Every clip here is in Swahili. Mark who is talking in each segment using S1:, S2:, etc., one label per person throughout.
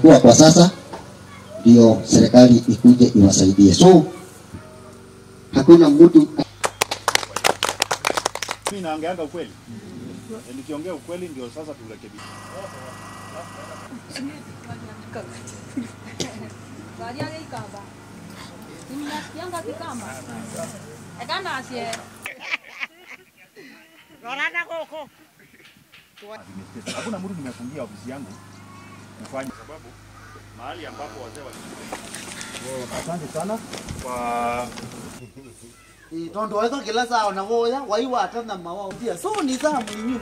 S1: kuwa kwa sasa ndio serikali ikuje iwasaidie. So hakuna mtu
S2: mimi naongeanga ukweli. Nikiongea ukweli ndio sasa turekebishe. Hakuna mtu nimefungia ofisi yangu kufanya sababu mahali ambapo wazee walikuwa. Asante sana kwa
S3: Tondo weka kila saa na woya waiwa hata na mawao pia. So ni saa mimi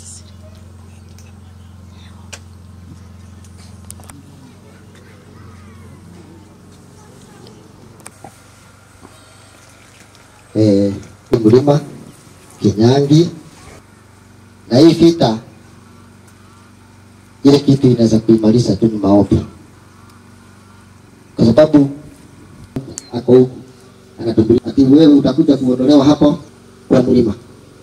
S1: Mlima Kinyangi na hii vita ile kitu inaweza kuimaliza tu ni maombi, kwa sababu ako anatumbia ati wewe utakuja kuondolewa hapo kwa mlima.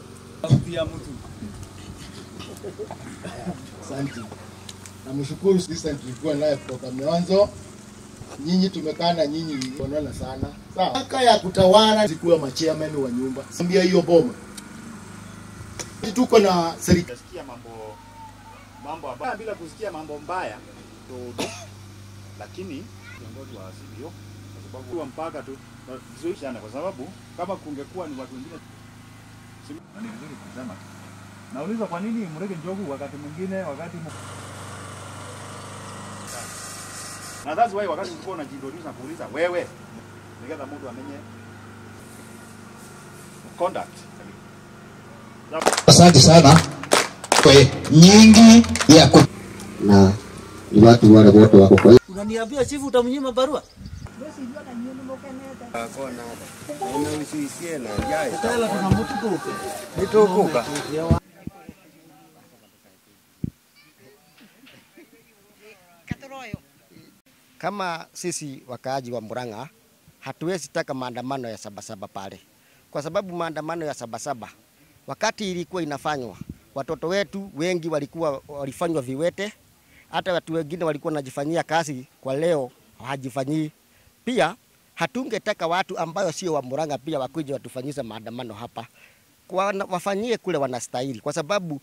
S4: Asante. Namshukuru sisi tulikuwa naye kutoka mwanzo. Nyinyi tumekaa na nyinyi kuonana sana. Sawa. Haka ya kutawala sikuwa machairman wa nyumba. Sambia hiyo boma. Tuko na serikali
S2: kusikia mambo ambayo bila kusikia mambo mbaya to lakini viongozi wa CBO kwa sababu wa mpaka tu tuzoeshana, kwa sababu kama kungekuwa ni watu wengine ni vizuri kusema. Nauliza kwa nini mrege njogu wakati mwingine na that's why wakati ulikuwa unajiintroduce na kuuliza wewe nikadha mtu amenye conduct.
S1: Asante sana kwa nyingi ya na ni watu wale wote wako kwa.
S3: unaniambia chifu utamnyima barua?
S5: Kona hata usiisie na njaa
S3: Tala tuna mtu tuko
S5: nitokuka
S6: kama sisi wakaaji wa Muranga hatuwezi taka maandamano ya Saba pale, kwa sababu maandamano ya Saba wakati ilikuwa inafanywa watoto wetu wengi walifanywa viwete, hata watu wengine walikuwa wanajifanyia kazi kwa leo hawajifanyii. Pia hatungetaka watu ambayo sio wa Muranga pia wakuje watufanyisha maandamano hapa, wafanyie kule wanastahili, kwa sababu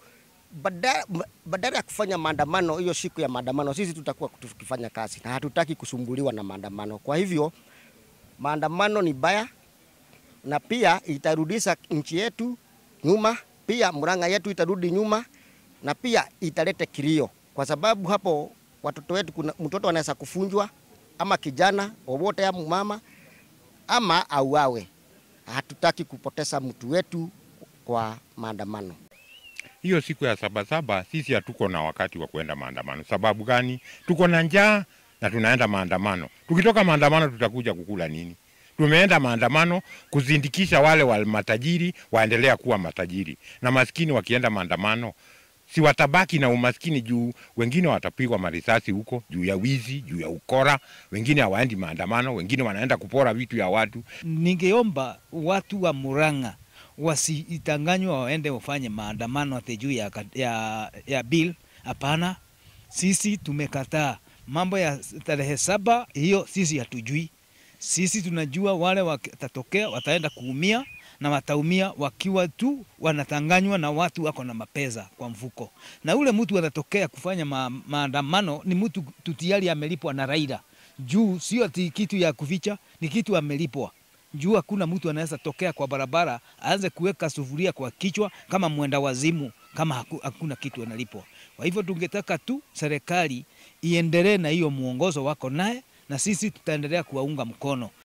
S6: badala ya kufanya maandamano hiyo siku ya maandamano sisi tutakuwa tukifanya kazi na hatutaki kusumbuliwa na maandamano. Kwa hivyo maandamano ni baya na pia itarudisha nchi yetu nyuma, pia Muranga yetu itarudi nyuma na pia italete kilio, kwa sababu hapo watoto wetu kuna mtoto anaweza kufunjwa ama kijana wowote ya mama ama auawe. Hatutaki kupoteza mtu wetu kwa maandamano.
S7: Hiyo siku ya Saba sisi hatuko na wakati wa kwenda maandamano. Sababu gani? Tuko na njaa na tunaenda maandamano. Tukitoka maandamano tutakuja kukula nini? Tumeenda maandamano kuzindikisha wale wa matajiri waendelea kuwa matajiri. Na maskini wakienda maandamano si watabaki na umaskini juu wengine watapigwa marisasi huko juu ya wizi, juu ya ukora, wengine hawaendi maandamano, wengine wanaenda kupora vitu ya watu.
S8: Ningeomba watu wa Muranga wasitanganywa waende wafanye maandamano ate juu ya bill. Hapana, sisi tumekataa mambo ya tarehe 7 hiyo, sisi hatujui. Sisi tunajua wale watatokea wataenda kuumia na wataumia wakiwa tu wanatanganywa na watu wako na mapesa kwa mfuko. Na ule mtu anatokea kufanya maandamano ni mtu tutiari amelipwa na Raila. Juu sio ati kitu ya kuficha, ni kitu amelipwa. Juu hakuna mtu anaweza tokea kwa barabara aanze kuweka sufuria kwa kichwa kama mwenda wazimu kama hakuna kitu analipwa. Kwa hivyo tungetaka tu serikali iendelee na hiyo muongozo wako naye, na sisi tutaendelea kuwaunga mkono.